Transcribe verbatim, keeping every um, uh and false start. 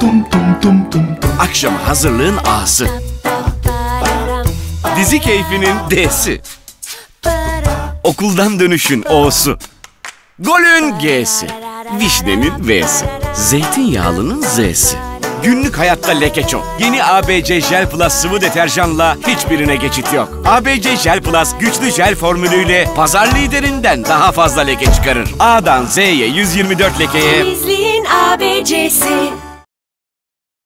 tum tum tum tum. Akşam hazırlığın A'sı. Dizi keyfinin D'si. Okuldan dönüşün O'su. Golün G'si. Vişnenin V'si. Zeytinyağlının Z'si. Günlük hayatta leke çok. Yeni A B C Jel Plus sıvı deterjanla hiçbirine geçit yok. A B C Jel Plus güçlü jel formülüyle pazar liderinden daha fazla leke çıkarır. A'dan Z'ye yüz yirmi dört lekeye... Temizliğin A B C'si.